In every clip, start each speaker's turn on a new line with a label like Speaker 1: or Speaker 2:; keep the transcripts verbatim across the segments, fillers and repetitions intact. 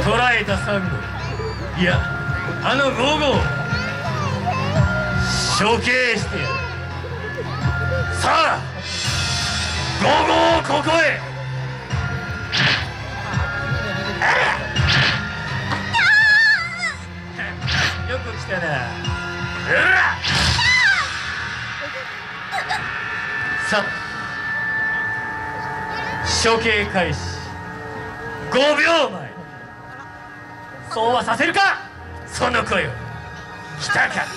Speaker 1: 捕らえたサンゴ、いやあのゴーゴー処刑してやる。さあゴーゴーここへ。よく来たな。さあ処刑開始ごびょうまえ。そうはさせるか、その声を。来たか。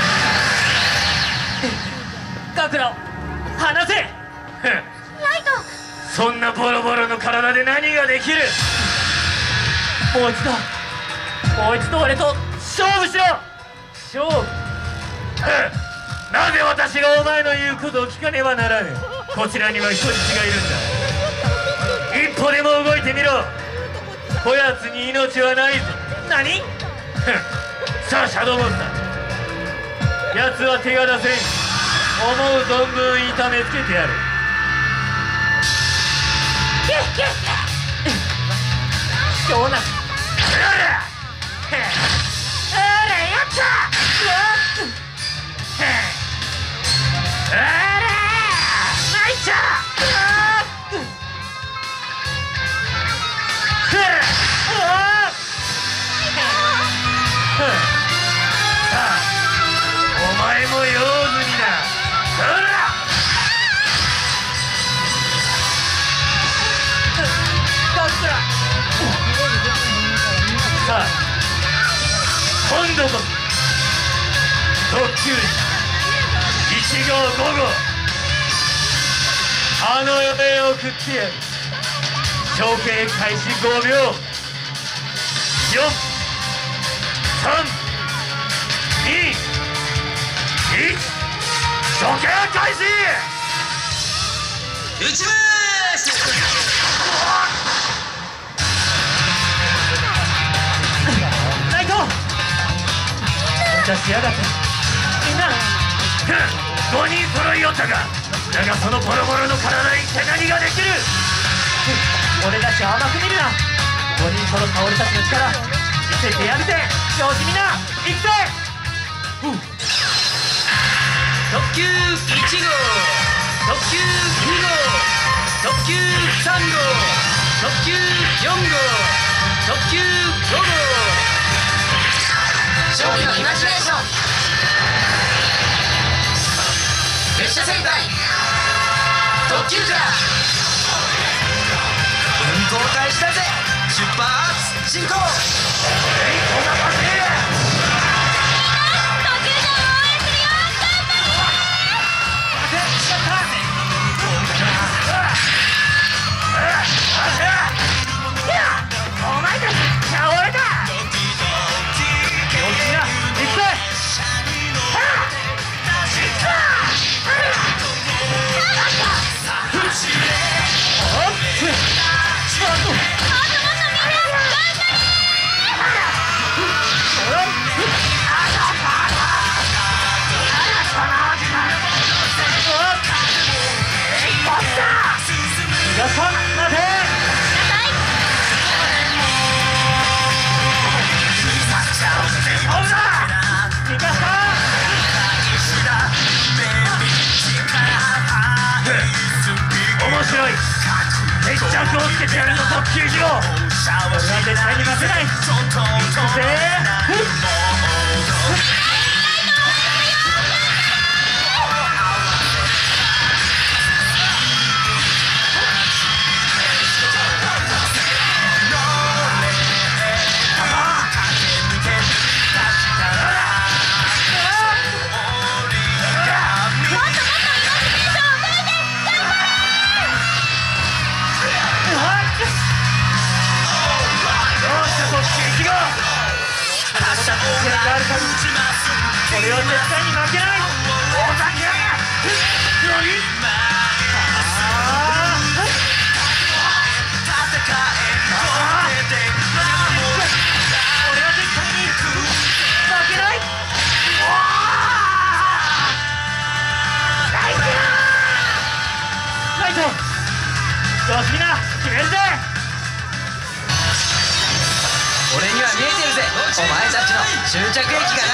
Speaker 1: ガクラを離せ。ライ
Speaker 2: ト、
Speaker 1: そんなボロボロの体で何ができる。もう一度もう一度俺と勝負しろ。勝負。なぜ私がお前の言うことを聞かねばならぬ。こちらには人質がいるんだ。一歩でも動いてみろ。こやつに命はないぞ。何さあシャドウモンスター、奴は手が出せん。思う存分痛めつけてやる。今日なお前も用済みだ。さあ今度こそ特急いちごうごごうあの嫁を送ってやる。処刑開始ごびょう。よん、さん、に、いち、処刑開始。
Speaker 3: 撃ちまーす。
Speaker 1: ナイト、出しやがった。みんなごにん揃いよったか。だがそのボロボロの体に一体何ができる。俺たち甘く見るな。ごにん揃った俺たちの力見せてやるぜ。よしみんな行くぜ。
Speaker 3: 特急いちごう、特急にごう、特急さんごう、特急よんごう、特急ごごう。勝利のイマジネーション。列車戦隊特急じゃ。運行開始だぜ。出発進行。
Speaker 1: お前たち倒れた。皆さん待て。面白い。決着をつけてやるぞ特急一号。俺は絶対に負けない。行くぜ。俺は絶対に負けない。大酒やが俺は絶対に負けない。ライト、よしみんな決めるぜ。俺
Speaker 3: 見えてるぜ、お前たちの終着駅がな。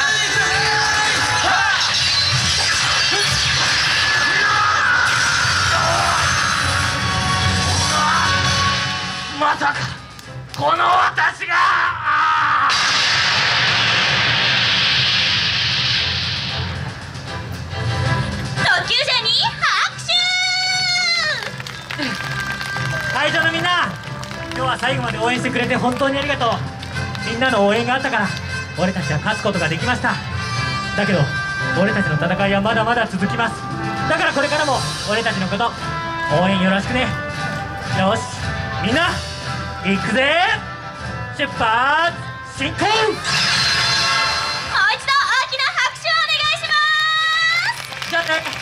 Speaker 1: まさかこの私が。
Speaker 2: 特急車に拍手。
Speaker 1: 会場のみんな、今日は最後まで応援してくれて本当にありがとう。みんなの応援があったから俺たちは勝つことができました。だけど俺たちの戦いはまだまだ続きます。だからこれからも俺たちのこと応援よろしくね。よしみんな行くぜ。出発進行。
Speaker 2: もう一度大きな拍手をお願いします。
Speaker 1: じゃあね。